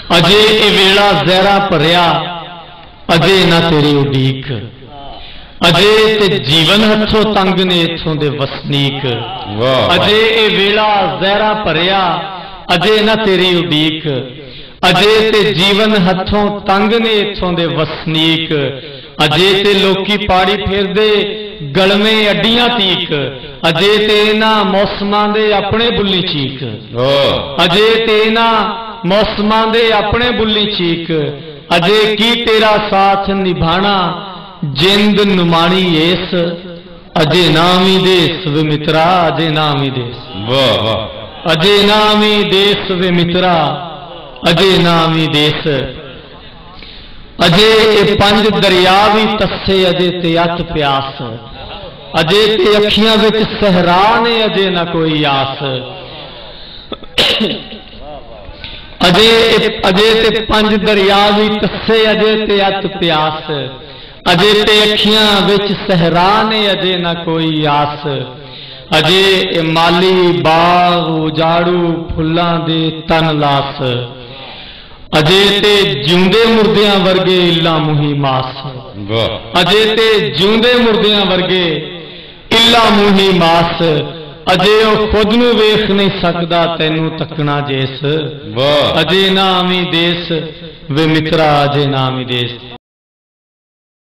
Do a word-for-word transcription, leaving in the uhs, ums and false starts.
अजे ए वेला जहरा भरिया, अजे ना तेरी उडीक, अजे ते जीवन हथों तंग ने इथों दे वसनीक। अजे ए वेला जहरा भरिया, अजे ना तेरी उडीक, अजे ते जीवन हथों तंग ने इथों दे वसनीक। अजे ते लोकी पाड़ी फेरदे गलमे अड्डियां तीक, अजे ते इन्हां मौसमां दे अपने बुल्ली चीक। अजे ते इन्हां मौसमां दे अपने बुल्ली चीक। अजे की तेरा साथ निभाना जिंद नुमाणी एस, अजे नामी देस वे मित्रा, अजे नामी देस। अजे नामी देस वे मित्रा, अजे नामी देस। अजे ए पंज दरिया भी तस्से, अजे ते अत प्यास, अजे ते अखियां विच सहरा ने, अजे ना कोई आस। अजे अजे ते पंज दरिया भी तस्से, अजे ते अत प्यास, अजे ते अखियां विच सहरा ने, अजे ना कोई आस। अजे ए माली बाग उजाड़ू फुल्लां दे तन लास, अजे ते जिउंदे मुर्दियां वर्गे इला मुही मास। अजे ते जिउंदे मुर्दियां वर्गे इला मुही मास। अजे ओ खुद नू वेख नहीं सकदा तैनू तकना जेस, अजे नामी देस वे मित्रा, अजे नामी देस।